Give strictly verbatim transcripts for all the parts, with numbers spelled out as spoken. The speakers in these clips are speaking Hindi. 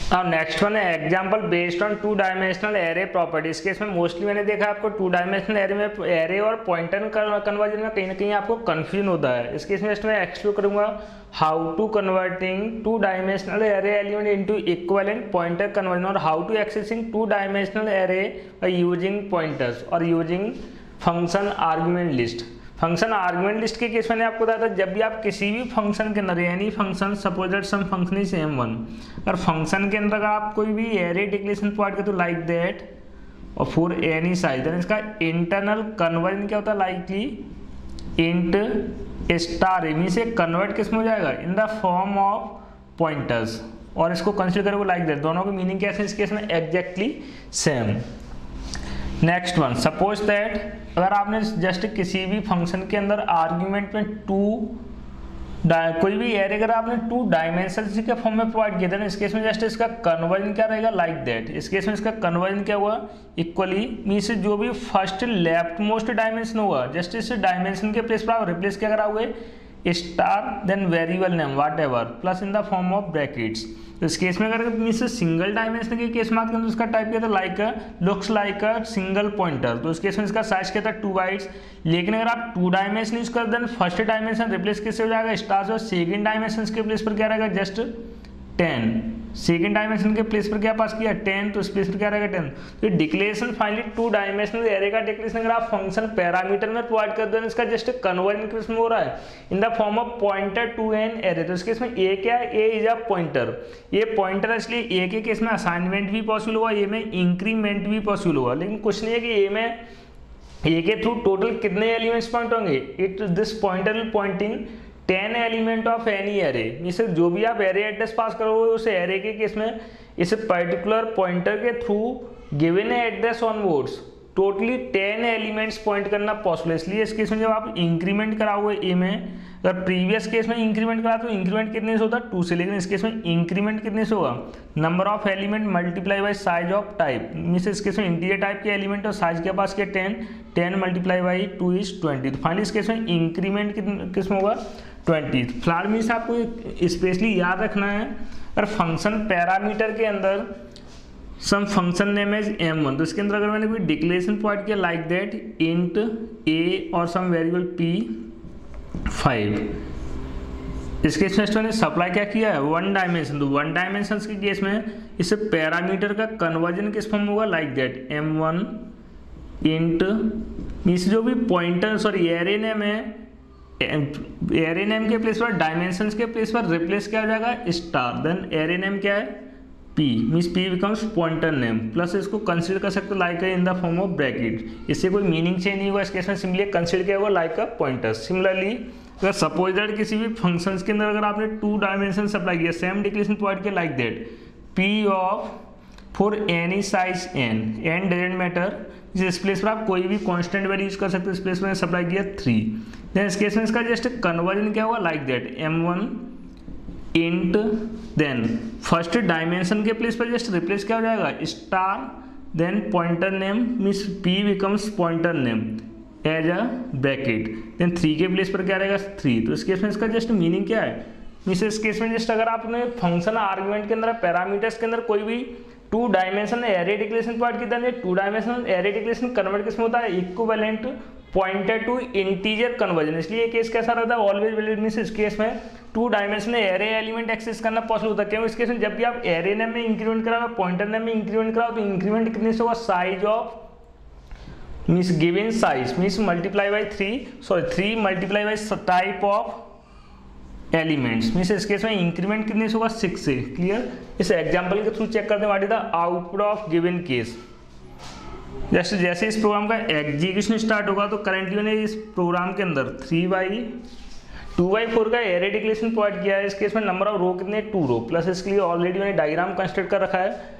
अब नेक्स्ट वन है example based on two dimensional array properties के। इसमें मोस्टली मैंने देखा आपको टू डायमेंशनल एरे में एरे और पॉइंटर कन्वर्जन में कहीं ना कहीं आपको कंफ्यूजन होता है। इस केस में जस्ट मैं एक्सप्लेन करूंगा how to converting two dimensional array element into equivalent pointer conversion और how to accessing two dimensional array by using pointers और using function argument list. Function argument list के केस मैंने आपको बताया था जब भी आप किसी भी फंक्शन के अंदर any function suppose that some function is M one, अगर फंक्शन के अंदर अगर आप कोई भी एरे डिक्लेरेशन प्रोवाइड करते हो लाइक दैट और फॉर एनी साइज, देन इसका इंटरनल कन्वर्जन क्या होता है लाइकली इंट स्टार मीन से कन्वर्ट किस में हो जाएगा in the form of pointers और इसको कंसिडर करो लाइक दैट। दोनों की मीनिंग कैसे इस केस में exactly same. Next one suppose that अगर आपने जस्ट किसी भी फंक्शन के अंदर आर्ग्यूमेंट में टू कोई भी एरे अगर आपने टू डायमेंशन के फॉर्म में प्रोवाइड किया था ना, इस केस में जस्ट इसका कन्वर्जन क्या रहेगा लाइक दैट। इस केस में इसका कन्वर्जन क्या हुआ इक्वली मीन्स जो भी फर्स्ट लेफ्ट मोस्ट डायमेंशन होगा जस्ट इस डायमेंशन के प्लेस पर आप रिप्लेस क्या कराओगे star then variable name whatever plus in the form of brackets. तो इस केस में अगर मीन्स सिंगल डायमेंशन के केस में तो इसका टाइप क्या था like looks like a single pointer. तो इस केस में इसका साइज क्या था टू बाइट्स। लेकिन अगर आप टू डायमेंशन यूज कर दें फर्स्ट डायमेंशन रिप्लेस किससे हो जाएगा स्टार और सेकंड डायमेंशन के प्लेस पर क्या रहेगा जस्ट टेन। सेकंड डायमेंशन के प्लेस पर क्या पास किया टेन, तो इस प्लेस पर क्या रहेगा टेन। तो declaration finally two dimensional array का डिक्लेरेशन अगर आप फंक्शन पैरामीटर में प्रोवाइड कर दो इसका जस्ट कन्वर्जन किस में हो रहा है in the form of pointer to an array. तो इसके इसमें ए क्या है ए इज अ पॉइंटर, ये पॉइंटर इसलिए ए के केस में असाइनमेंट भी पॉसिबल हुआ, ए में इंक्रीमेंट भी पॉसिबल हुआ। लेकिन कुछ नहीं है कि ए में ए के थ्रू टोटल कितने एलिमेंट्स पॉइंट होंगे it this pointer will pointing ten element of any array means जो भी आप एरे एड्रेस पास करोगे उस एरे के केस में इस पर्टिकुलर पॉइंटर के through given address on words totally ten elements point करना पॉसिबल है। इसलिए इस केस में जब आप इंक्रीमेंट कराओगे ए में, अगर प्रीवियस केस में इंक्रीमेंट करा तो इंक्रीमेंट कितने से होता है टू से, लेकिन इस केस में इंक्रीमेंट कितने से होगा number of element multiply by size of type means इस केस में इंटीजर टाइप के एलिमेंट और साइज के पास क्या ten, ten multiply by two is twenty. तो फाइनली इस केस में इंक्रीमेंट किस में होगा ट्वेंटी। फिलहाल मीन्स आपको स्पेशली याद रखना है अगर फंक्शन पैरामीटर के अंदर some function name is M one, तो इसके अंदर अगर मैंने कोई डिक्लेरेशन प्रोवाइड किया लाइक दैट इंट ए और सम वेरिएबल पी फाइव, इसके केस में मैंने सप्लाई क्या किया है वन डायमेंशन। तो वन डायमेंशन के केस में इसे पैरामीटर का कन्वर्जन किस फॉर्म होगा like that M one int means जो भी पॉइंटर सॉरी एरे नेम है एरे नेम के प्लेस पर डायमेंशंस के प्लेस पर रिप्लेस क्या हो जाएगा स्टार, देन एरे नेम क्या है P means P becomes pointer name plus इसको कंसीडर कर सकते हो like in the form of bracket. इससे कोई मीनिंग चेंज नहीं होगा, इस केस में सिंपली कंसीडर किया होगा लाइक अ पॉइंटर। सिमिलरली अगर सपोज दैट किसी भी फंक्शंस के अंदर अगर आपने टू डायमेंशन सप्लाई किया सेम डिक्लेरेशन प्रोवाइड किया like that P of for any size N N doesn't matter, इस प्लेस पर आप कोई भी कांस्टेंट वैल्यू यूज कर सकते हो, इस प्लेस में सप्लाई किया थ्री, देन इस केस में इसका जस्ट कन्वर्जन क्या हुआ like that M one int then first dimension के प्लेस पर जस्ट रिप्लेस क्या हो जाएगा star then pointer name means P becomes pointer name as a bracket, then three के प्लेस पर क्या रहेगा थ्री। तो इस केस में इसका जस्ट मीनिंग क्या है मीन्स इस केस में जस्ट अगर आपने फंक्शन आर्गुमेंट के अंदर पैरामीटर्स के अंदर कोई भी two dimension array declaration provide किया था, two dimensional array declaration convert किसमें होता है equivalent pointer to integer conversion. इसलिए केस कैसा रहता है ऑलवेज वैलिड मींस इस केस में two dimensional array element access करना पॉसिबल होता है। क्यों इस केस में जब भी आप एरे नेम में इंक्रीमेंट कराओ पॉइंटर नेम में इंक्रीमेंट कराओ तो इंक्रीमेंट कितने से होगा size of means given size means multiply by three sorry three multiply by type of elements means इस केस में इंक्रीमेंट कितने से होगा सिक्स से। क्लियर, इस एग्जांपल के थ्रू चेक करते हैं what is the output of given case. जैसे जैसे इस प्रोग्राम का एग्जीक्यूशन स्टार्ट होगा तो करंटली मैंने इस प्रोग्राम के अंदर three by two by four का एरे डिक्लेरेशन प्रोवाइड किया है। इस केस में नंबर ऑफ रो कितने टू रो प्लस इसके लिए ऑलरेडी मैंने डायग्राम कंस्ट्रक्ट कर रखा है।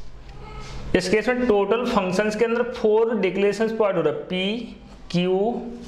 इस केस में टोटल फंक्शंस के अंदर फोर डिक्लेरेशंस प्रोवाइड हो रहा है P Q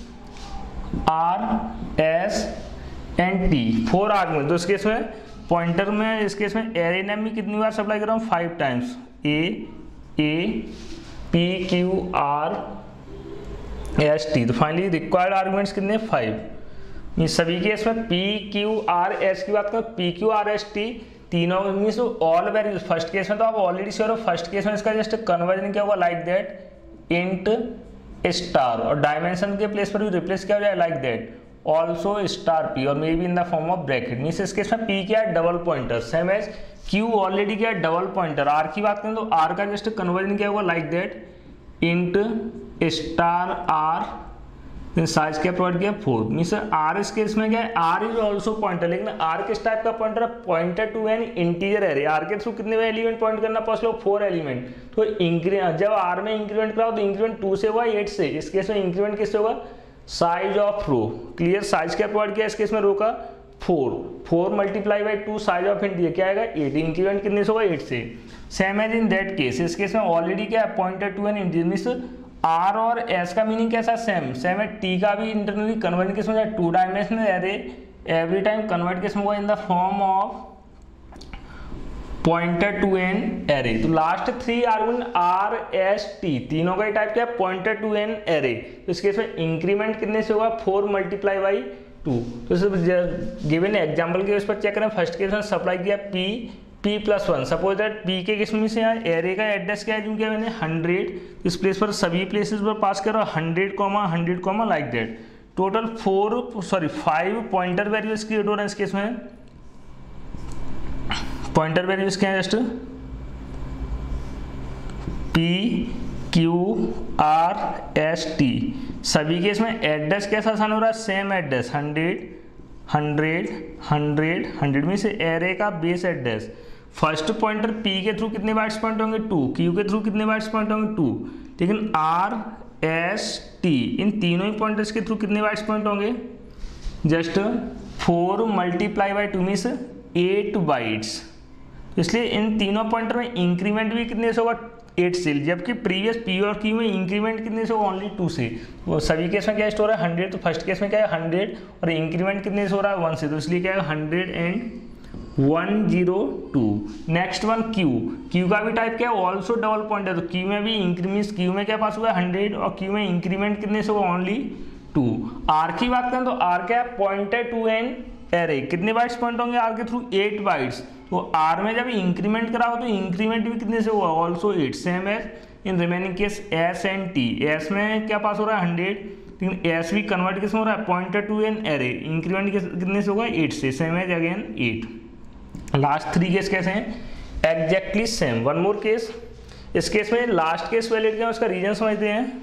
R S and T four argument. तो इस केस में पॉइंटर में इस केस में एरे नेम में कितनी बार सप्लाई कर रहा हूँ five times A A P Q R S T. तो फाइनली रिक्वायर्ड आर्गुमेंट्स कितने फाइव। ये सभी के इसमें पी क्यू आर एस की बात करें P Q R S T तीनों means all values, first case में तो आप ऑलरेडी श्योर हो, फर्स्ट केस में इसका जस्ट कन्वर्जन क्या होगा लाइक दैट इंट स्टार, और डायमेंशन के प्लेस पर भी रिप्लेस क्या हो जाए like that also star P, और may be in the form of bracket. Means इस केस में पी क्या है double pointer, same as Q already क्या है डबल पॉइंटर। आर की बात करें तो आर का जस्ट कन्वर्जन क्या होगा like that int star R, size क्या प्रोवाइड किया फोर। मीन्स आर इस केस में क्या है आर इज ऑल्सो पॉइंटर, लेकिन आर किस टाइप का पॉइंटर है, pointer to an integer array. R के थ्रू कितने एलिमेंट पॉइंट करना पॉसिबल, फोर एलिमेंट। तो इंक्रीमेंट जब आर में इंक्रीमेंट कराओ तो इंक्रीमेंट टू से होगा एट से, इस केस में इंक्रीमेंट किससे होगा size of row. Clear, size क्या प्रोवाइड किया इस केस में रो का four, four multiply by two size of integer क्या आएगा एट, इंक्रीमेंट कितने से होगा एट से। Same as in that case, इस केस में ऑलरेडी क्या है pointer to an integer, means R और एस का मीनिंग कैसा सेम, सेम है। टी का भी इंटरनली कन्वर्ट किस में two dimensional array, every time convert किस में होगा in the form of pointer to an array. तो last three argument R S T तीनों का टाइप क्या है पॉइंटर टू एन एरे। तो इस केस में इंक्रीमेंट कितने से होगा फोर मल्टीप्लाई बाई टू। तो गिवन एग्जाम्पल के उस पर चेक करें, फर्स्ट केस में सप्लाई किया P P plus one, suppose that P के किस में से यहाँ एरे का एड्रेस क्या है जो क्या मैंने हंड्रेड, इस प्लेस पर सभी प्लेसेस पर पास करो hundred comma hundred comma like that. Total four sorry five pointer values create हो रहे हैं इस केस में। पॉइंटर वैल्यूज क्या है just P Q R S T, सभी केस में एड्रेस कैसा आसान हो रहा है same address hundred hundred hundred hundred में से एरे का base address. First pointer P के थ्रू कितने बाइट्स पॉइंट होंगे टू, क्यू के थ्रू कितने बाइट्स पॉइंट होंगे टू, लेकिन आर एस टी इन तीनों ही पॉइंटर्स के थ्रू कितने बाइट्स पॉइंट होंगे just four multiply by two means eight bytes. इसलिए इन तीनों पॉइंटर में इंक्रीमेंट भी कितने से होगा एट से, जबकि प्रीवियस पी और क्यू में इंक्रीमेंट कितने से होगा ओनली टू से। वो सभी केस में क्या स्टोर है हंड्रेड, तो फर्स्ट केस में क्या है हंड्रेड और इंक्रीमेंट कितने से हो रहा है वन से, तो इसलिए क्या है hundred and one zero two. Next one Q, Q का भी टाइप क्या है ऑल्सो डबल पॉइंट है, तो क्यू में भी इंक्रीमेंट, क्यू में क्या पास हुआ है हंड्रेड और क्यू में इंक्रीमेंट कितने से होगा ओनली टू। आर की बात करें तो आर क्या है पॉइंटर टू एन एरे, कितने बाइट्स पॉइंट होंगे आर के थ्रू एट बाइट्स। तो आर में जब इंक्रीमेंट कराओ तो इंक्रीमेंट भी कितने से हुआ also eight, same as in remaining case S and T. S में क्या पास हो रहा है हंड्रेड, लेकिन एस भी कन्वर्ट किस में हो रहा है pointer to an array, increment कितने से होगा एट से, same as again eight. Last three case कैसे हैं exactly same. One more case, इस केस में लास्ट केस वैलिड क्या है उसका रीजन समझते हैं।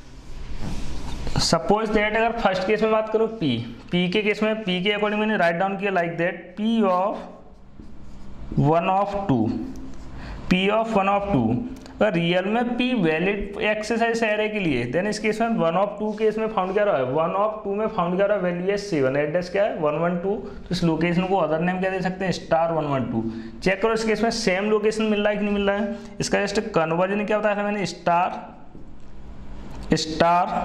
सपोज दैट अगर फर्स्ट केस में बात करूँ पी, पी के केस में पी के अकॉर्डिंग मैंने राइट डाउन किया like that P of one of two, P of one of two. अगर रियल में पी वैलिड एक्सरसाइज एरे के लिए, देन इस केस में वन ऑफ टू केस में फाउंड क्या रहा है, वन ऑफ टू में फाउंड क्या रहा है वैल्यू है सेवन, एड्रेस क्या है वन वन टू, तो इस लोकेशन को अदर नेम क्या दे सकते हैं star one one two. Check करो इस केस में सेम लोकेशन मिल रहा है कि नहीं मिल रहा है। इसका जस्ट कन्वर्जन क्या बताया था मैंने star star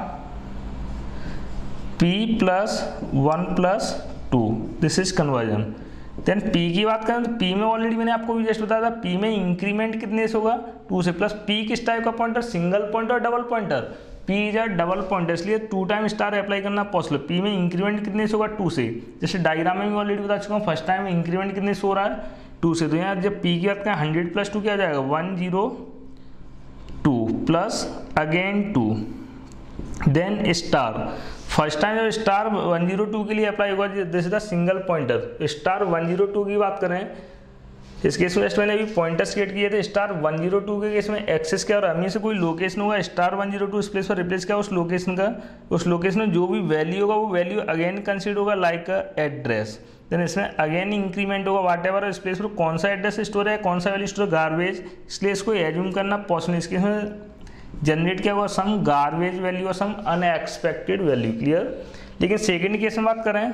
P plus one plus two, this is conversion. Then P की बात करें तो पी में ऑलरेडी मैंने आपको भी जस्ट बताया था पी में इंक्रीमेंट कितने से होगा टू से, प्लस पी किस टाइप का पॉइंटर सिंगल पॉइंटर और double pointer, P is a double pointer इसलिए टू टाइम स्टार अप्लाई करना पॉसिबल। पी में इंक्रीमेंट कितने से होगा टू से, जैसे डायग्राम में भी ऑलरेडी बता चुका हूँ फर्स्ट टाइम इंक्रीमेंट कितने से हो रहा है टू से। तो यहाँ जब पी की बात करें हंड्रेड प्लस टू क्या आ जाएगा one zero two plus again two, then star first time जब स्टार वन जीरो टू के लिए अप्लाई होगा this is the single pointer. Star one zero two की बात करें इस केस में मैंने अभी पॉइंटर्स क्रिएट किए थे, स्टार वन जीरो टू के केस में एक्सेस क्या हो रहा है, हमें से कोई लोकेशन होगा स्टार वन जीरो टू इस प्लेस पर रिप्लेस क्या उस लोकेशन का, उस लोकेशन में जो भी वैल्यू होगा वो वैल्यू अगेन कंसीडर होगा लाइक एड्रेस। देन इसमें अगेन इंक्रीमेंट होगा वाट एवर इस प्लेस पर कौन सा एड्रेस स्टोर है कौन सा वैल्यू स्टोर गार्बेज, इसलिए इसको एज्यूम करना पॉसिबल। इस केस में जनरेट क्या होगा सम गार्बेज वैल्यू और सम अनएक्सपेक्टेड वैल्यू। क्लियर। लेकिन सेकंड केस में बात करें,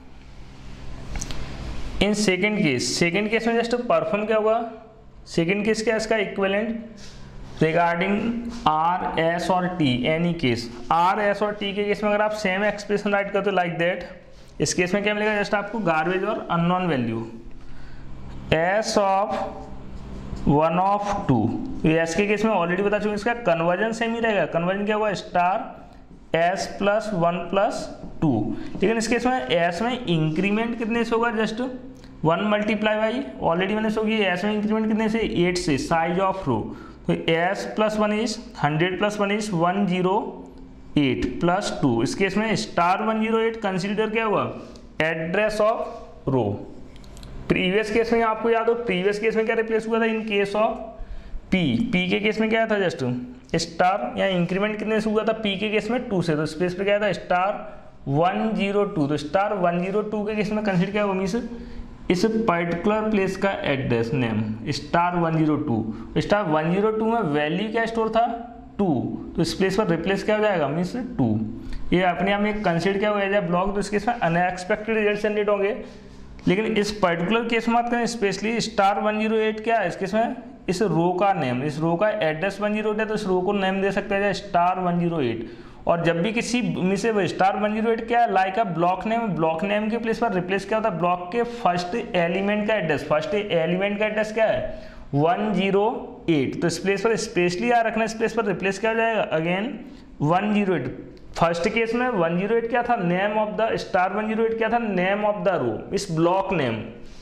in second case second case में जस्ट परफॉर्म क्या होगा, सेकंड केस क्या है इसका इक्विवेलेंट रिगार्डिंग आर एस और T any case. R S और टी के केस में अगर आप सेम एक्सप्रेशन राइट करते हो लाइक दैट, इस केस में क्या मिलेगा जस्ट आपको गार्बेज और unknown value S of one of two. S के केस में ऑलरेडी बता चुके इसका कन्वर्जन सेम ही रहेगा, कन्वर्जन क्या होगा star S plus one plus two. लेकिन इस केस में एस में इंक्रीमेंट कितने से होगा just one multiply by already मैंने शो किया एस में इंक्रीमेंट कितने से एट से, साइज ऑफ रो, तो S plus one is hundred plus one is one zero eight plus two. इस केस में star one zero eight consider क्या हुआ, एड्रेस ऑफ रो। प्रीवियस केस में आपको याद हो, प्रीवियस केस में क्या रिप्लेस हुआ था, in case of P, P के केस में क्या था जस्ट स्टार, या इंक्रीमेंट कितने से हुआ था, पी के केस में टू से, तो स्पेस पे क्या था स्टार वन जीरो टू, तो स्टार वन जीरो टू के केस में कंसिडर क्या हुआ, मीन्स इस पर्टिकुलर प्लेस का address name star one zero two, star one zero two में वैल्यू क्या स्टोर था टू, तो इस प्लेस पर रिप्लेस क्या हो जाएगा, मीन्स टू। ये अपने आप में कंसिडर क्या हो जाएगा ब्लॉक, तो इस केस में अनएक्सपेक्टेड रिजल्ट जनरेट होंगे। लेकिन इस पर्टिकुलर केस में बात करें specially star one zero eight क्या है, इस केस में इस रो का नेम, इस रो का एड्रेस वन जीरो एट है, तो इस रो को नेम दे सकते हैं स्टार वन जीरो एट। और जब भी किसी में से स्टार वन जीरो एट क्या है, like a block name, block name के प्लेस पर रिप्लेस क्या होता है, ब्लॉक के फर्स्ट एलिमेंट का एड्रेस, फर्स्ट एलिमेंट का एड्रेस क्या है वन जीरो एट, तो इस प्लेस पर स्पेशली याद रखना, इस प्लेस पर रिप्लेस क्या हो जाएगा again one zero eight. First case में वन जीरो एट क्या था, name of the star one zero eight क्या था, नेम ऑफ द रो, इस ब्लॉक नेम,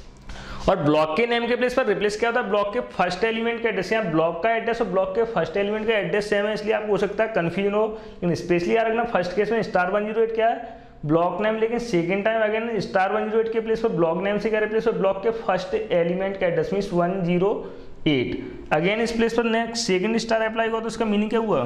और ब्लॉक के नेम के प्लेस पर रिप्लेस क्या होता है, ब्लॉक के फर्स्ट एलिमेंट का एड्रेस। यहाँ ब्लॉक का एड्रेस और ब्लॉक के फर्स्ट एलिमेंट का एड्रेस सेम है, इसलिए आपको हो सकता है कंफ्यूजन हो, लेकिन स्पेशली याद रखना फर्स्ट केस में स्टार वन जीरो एट क्या है ब्लॉक नेम, लेकिन second time again star one zero eight के प्लेस पर ब्लॉक नेम से क्या रिप्लेस हो, ब्लॉक के फर्स्ट एलिमेंट का address means one zero eight. Again इस प्लेस पर नेक्स्ट सेकंड स्टार अप्लाई हुआ, तो इसका मीनिंग क्या हुआ,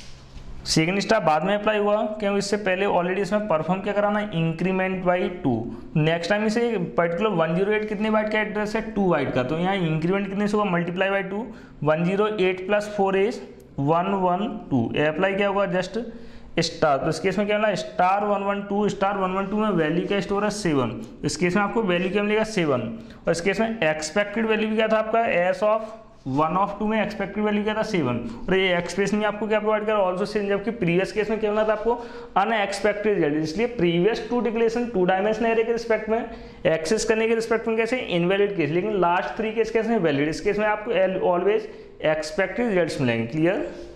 सेकंड स्टार बाद में अप्लाई हुआ, क्योंकि इससे पहले ऑलरेडी इसमें परफॉर्म क्या कराना है, increment by two. Next time इसे पर्टिकुलर वन जीरो एट कितने बाइट का एड्रेस है, टू बाइट का, तो यहाँ इंक्रीमेंट कितने से होगा, multiply by two, one zero eight plus four is one one two, apply क्या होगा जस्ट स्टार, तो इस केस में क्या मिला star one one two, star one one two में वैल्यू क्या स्टोर है सेवन, इस केस में आपको वैल्यू क्या मिलेगा सेवन, और इस केस में एक्सपेक्टेड वैल्यू भी क्या था आपका S of one of two में एक्सपेक्टेड वैल्यू क्या था सेवन, और ये एक्सप्रेशन में आपको क्या प्रोवाइड करा ऑल्सो सेम, जबकि प्रीवियस केस में क्या मिला था आपको अनएक्सपेक्टेड रिजल्ट। इसलिए previous two declaration two dimensional array के रिस्पेक्ट में एक्सेस करने के रिस्पेक्ट में कैसे इनवैलिड केस, लेकिन लास्ट थ्री केस कैसे वैलिड, इस केस में आपको ऑलवेज एक्सपेक्टेड रिजल्ट्स मिलेंगे। क्लियर।